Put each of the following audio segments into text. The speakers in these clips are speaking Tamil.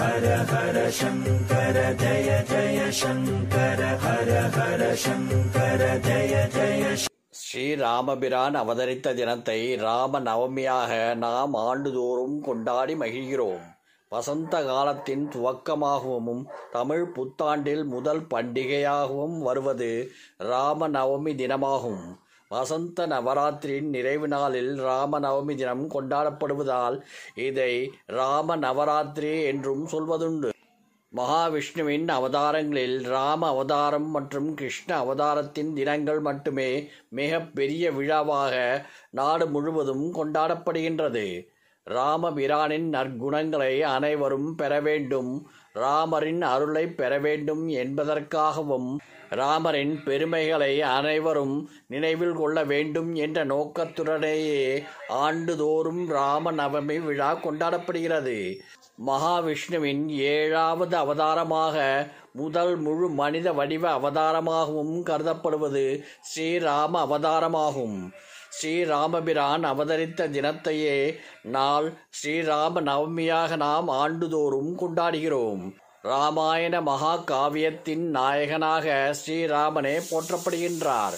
ஹர ஹர சங்கர ஜய ஜய சங்கர ஹர ஹர சங்கர ஜய ஜய. ஸ்ரீராமபிரான் அவதரித்த தினத்தை ராம நவமியாக நாம் ஆண்டுதோறும் கொண்டாடி மகிழ்கிறோம். வசந்த காலத்தின் துவக்கமாகவும் தமிழ் புத்தாண்டில் முதல் பண்டிகையாகவும் வருவது ராம நவமி தினமாகும். வசந்த நவராத்திரியின் நிறைவு நாளில் ராம நவமி தினம் கொண்டாடப்படுவதால் இதை ராம நவராத்திரி என்றும் சொல்வதுண்டு. மகாவிஷ்ணுவின் அவதாரங்களில் ராம அவதாரம் மற்றும் கிருஷ்ண அவதாரத்தின் தினங்கள் மட்டுமே மிக பெரிய விழாவாக நாடு முழுவதும் கொண்டாடப்படுகின்றது. ராமபிரானின் நற்குணங்களை அனைவரும் பெற வேண்டும், ராமரின் அருளை பெற வேண்டும் என்பதற்காகவும் ராமரின் பெருமைகளை அனைவரும் நினைவில் கொள்ள வேண்டும் என்ற நோக்கத்துடனேயே ஆண்டுதோறும் ராம நவமி விழா கொண்டாடப்படுகிறது. மகாவிஷ்ணுவின் 7வது அவதாரமாக முதல் முழு மனித வடிவ அவதாரமாகவும் கருதப்படுவது ஸ்ரீராம அவதாரமாகும். ஸ்ரீராமபிரான் அவதரித்த தினத்தையே நாள் ஸ்ரீராம நவமியாக நாம் ஆண்டுதோறும் கொண்டாடுகிறோம். ராமாயண மகா காவியத்தின் நாயகனாக ஸ்ரீராமனே போற்றப்படுகின்றார்.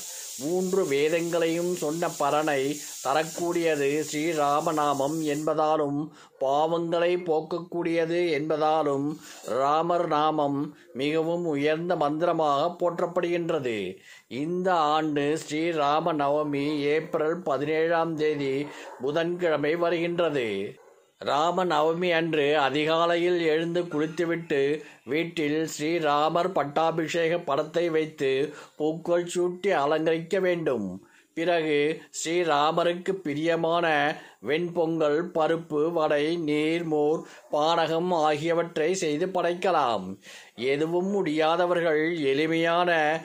3 வேதங்களையும் சொன்ன பலனை தரக்கூடியது ஸ்ரீராமநாமம் என்பதாலும் பாவங்களை போக்கக்கூடியது என்பதாலும் ராமர் நாமம் மிகவும் உயர்ந்த மந்திரமாக போற்றப்படுகின்றது. இந்த ஆண்டு ஸ்ரீராம நவமி ஏப்ரல் 17ஆம் தேதி புதன்கிழமை வருகின்றது. ராம நவமி அன்று அதிகாலையில் எழுந்து குளித்துவிட்டு வீட்டில் ஸ்ரீராமர் பட்டாபிஷேக படத்தை வைத்து பூக்கள் சூட்டி அலங்கரிக்க வேண்டும். பிறகு ஸ்ரீராமருக்கு பிரியமான வெண்பொங்கல், பருப்பு, வடை, நீர், மோர், பானகம் ஆகியவற்றை செய்து படைக்கலாம். எதுவும் முடியாதவர்கள் எளிமையான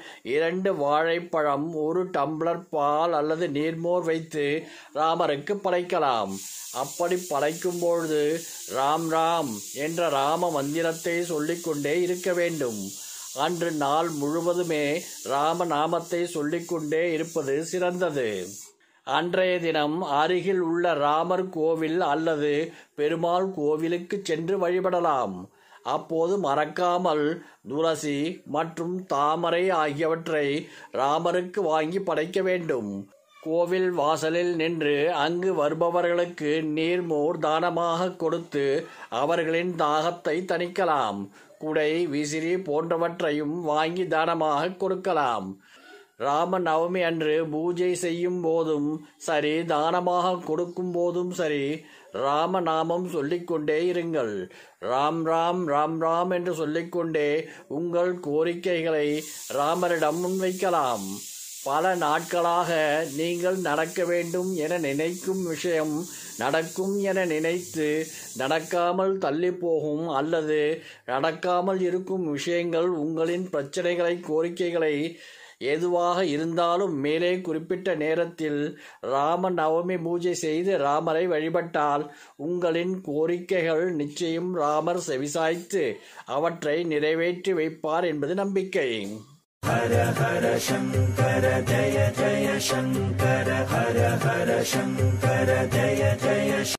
2 வாழைப்பழம், 1 டம்ளர் பால் அல்லது நீர்மோர் வைத்து ராமருக்கு படைக்கலாம். அப்படி படைக்கும்பொழுது ராம் ராம் என்ற ராம மந்திரத்தை சொல்லிக்கொண்டே இருக்க வேண்டும். அன்று நாள் முழுவதுமே ராம நாமத்தை சொல்லிக்கொண்டே இருப்பது சிறந்தது. அன்றைய தினம் அருகில் உள்ள ராமர் கோவில் அல்லது பெருமாள் கோவிலுக்கு சென்று வழிபடலாம். அப்போது மறக்காமல் துளசி மற்றும் தாமரை ஆகியவற்றை ராமருக்கு வாங்கி படைக்க வேண்டும். கோவில் வாசலில் நின்று அங்கு வருபவர்களுக்கு நீர்மோர் தானமாக கொடுத்து அவர்களின் தாகத்தை தணிக்கலாம். குடை, விசிறி போன்றவற்றையும் வாங்கி தானமாக கொடுக்கலாம். ராம நவமி அன்று பூஜை செய்யும் போதும் சரி, தானமாக கொடுக்கும் போதும் சரி, ராம நாமம் சொல்லிக்கொண்டே இருங்கள். ராம் ராம் ராம் ராம் என்று சொல்லிக்கொண்டே உங்கள் கோரிக்கைகளை ராமரிடம் முன்வைக்கலாம். பல நாட்களாக நீங்கள் நடக்க வேண்டும் என நினைக்கும் விஷயம் நடக்கும் என நினைத்து நடக்காமல் தள்ளி போகும் அல்லது நடக்காமல் இருக்கும் விஷயங்கள், உங்களின் பிரச்சனைகளை, கோரிக்கைகளை எதுவாக இருந்தாலும் மேலே குறிப்பிட்ட நேரத்தில் ராம நவமி பூஜை செய்து ராமரை வழிபட்டால் உங்களின் கோரிக்கைகள் நிச்சயம் ராமர் செவிசாய்த்து அவற்றை நிறைவேற்றி வைப்பார் என்பது நம்பிக்கை. ஹர ஹர சங்கர ஜய ஜய சங்கர ஹர ஹர சங்கர ஜய ஜய